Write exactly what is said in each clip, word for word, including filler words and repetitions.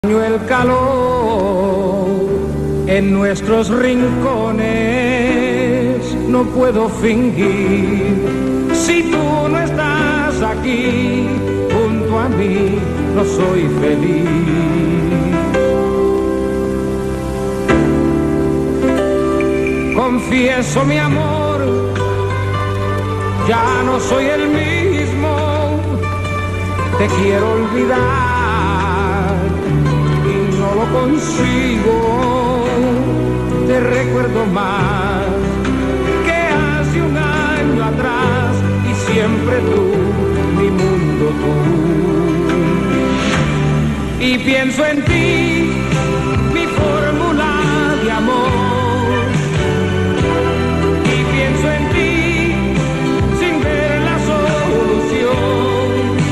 El calor en nuestros rincones no puedo fingir. Si tú no estás aquí junto a mí, no soy feliz. Confieso, mi amor, ya no soy el mismo. Te quiero olvidar, no lo consigo. Te recuerdo más que hace un año atrás, y siempre tú, mi mundo tú. Y pienso en ti, mi fórmula de amor. Y pienso en ti sin ver la solución,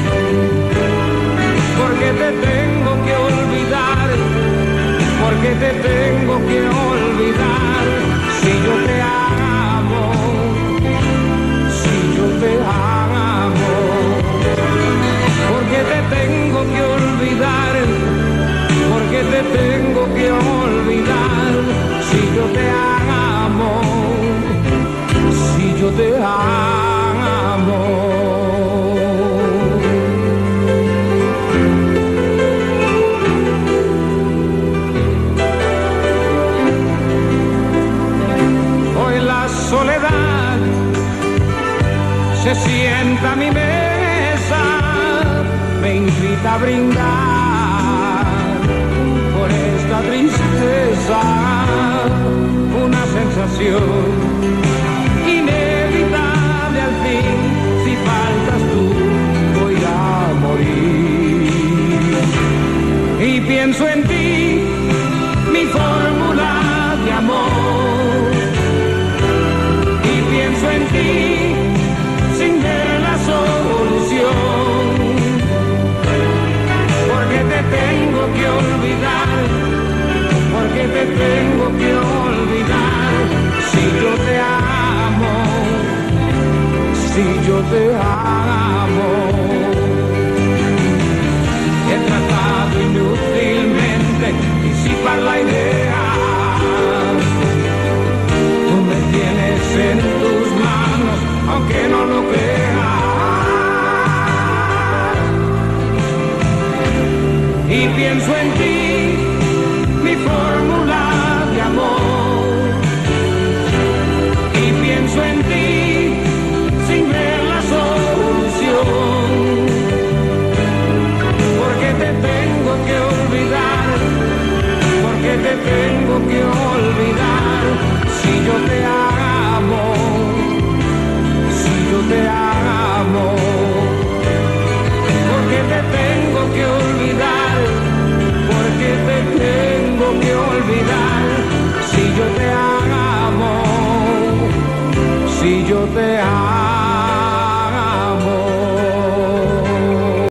porque te tengo que olvidar, porque te tengo que olvidar. Si yo te amo, si yo te amo, porque te tengo que olvidar, porque te tengo que olvidar. Si yo te amo, si yo te amo. Soledad se sienta a mi mesa, me invita a brindar por esta tristeza, una sensación inevitable al fin. Si faltas tú, voy a morir. Y pienso en ti, mi fórmula de amor. Pienso en ti sin ver la solución, porque te tengo que olvidar, porque te tengo que olvidar. Si yo te amo, si yo te amo. He tratado inútilmente disipar la idea. Tú me tienes en tus manos, aunque no lo creas. Y pienso en ti, mi fórmula de amor. Y pienso en ti sin ver la solución, porque te tengo que olvidar, porque te tengo que olvidar. Si yo te amo, si yo te amo, porque te tengo que olvidar, porque te tengo que olvidar. Si yo te amo, si yo te amo.